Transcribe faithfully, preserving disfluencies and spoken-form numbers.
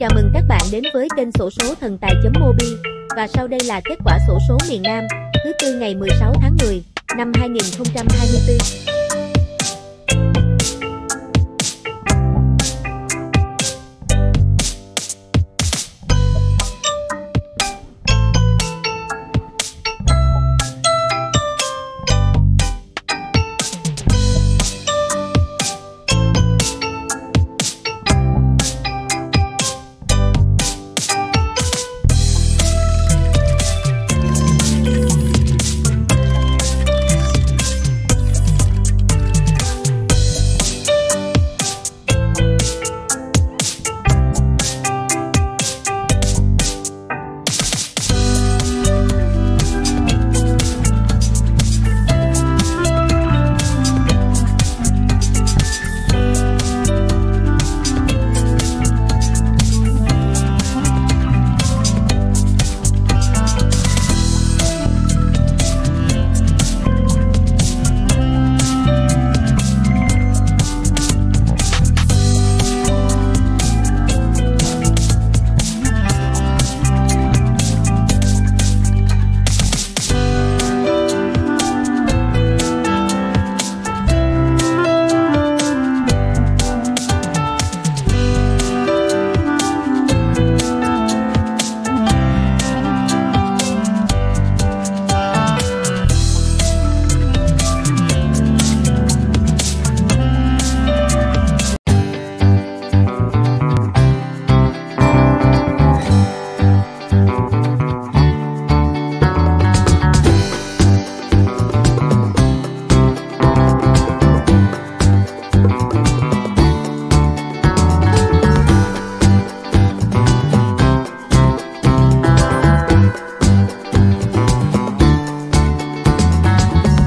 Chào mừng các bạn đến với kênh xổ số thần tài.mobi. Và sau đây là kết quả xổ số miền Nam thứ tư ngày mười sáu tháng mười năm hai nghìn không trăm hai mươi tư.